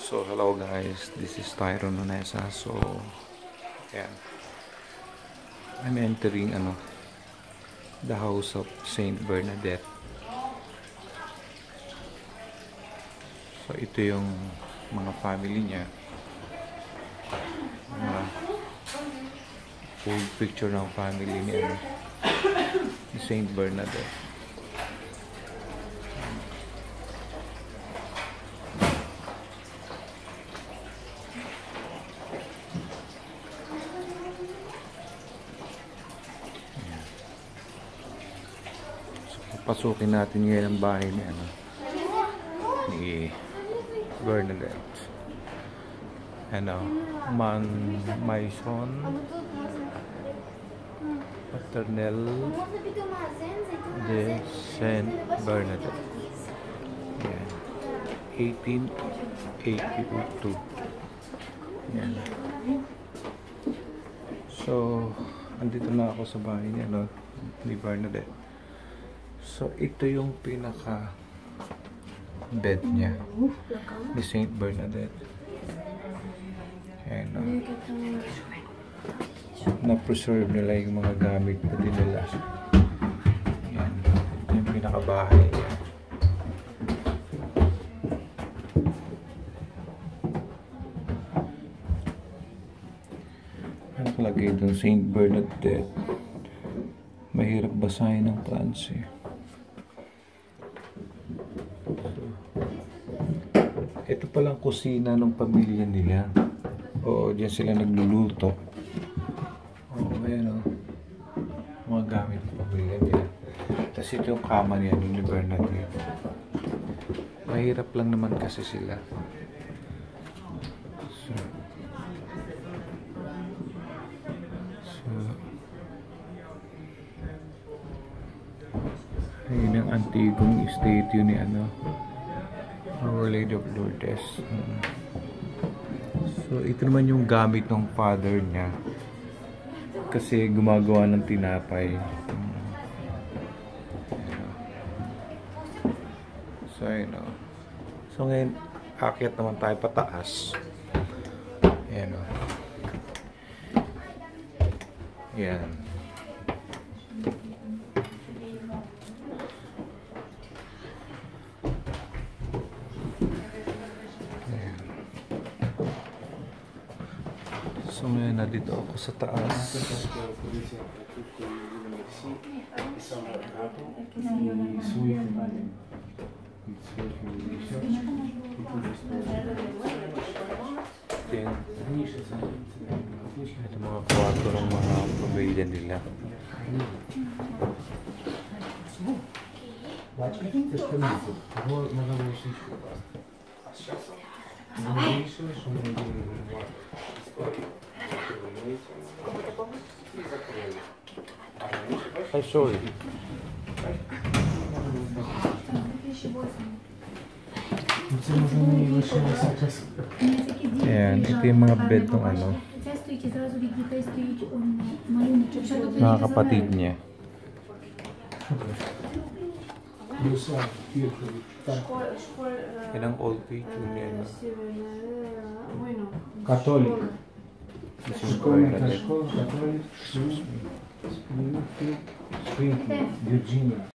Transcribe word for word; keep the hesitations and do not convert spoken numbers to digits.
So hello guys, this is Tyron Nunesa. So yeah, I'm entering ano the house of Saint Bernadette. So ito yung mga family niya. Uh, full picture ng family niya ni Saint Bernadette. Pasukin natin ngayon ang bahay ni ano ni Bernadette. Ano, man Maison Paternelle de Saint Bernadette. Yan. eighteen eighty-two. Yan. So, andito na ako sa bahay ni ano ni Bernadette. So, ito yung pinaka bed niya ni Saint Bernadette. Ayan, no? Na-preserve nila yung mga gamit na din nila. Ayan. Ito yung pinaka-bahay niya. Ano kalagay doon? Saint Bernadette. Mahirap basahin ng plans eh. Ito palang kusina ng pamilya nila. Oo, diyan sila nagluluto. Oo, ayan o. Mga gamit ng pamilya nila. Tapos ito yung kama niya ni Bernadette. Mahirap lang naman kasi sila. So, so ayun ang antigong statue ni ano Our Lady of Lourdes. Hmm. So, ito naman yung gamit ng father niya. Kasi gumagawa ng tinapay. Hmm. So, ayun o. So, ngayon, akyat naman tayo pataas. Ayan o. Ayan. So ngayon na dito ako sa taas. Ito mga kwarto ng mga pamilya nila. Ay, sorry. Ayan, ito yung mga bed ng ano mga kapatid niya. Yan ang old picture niya. Catholic. Escola católica, Springfield, Virginia.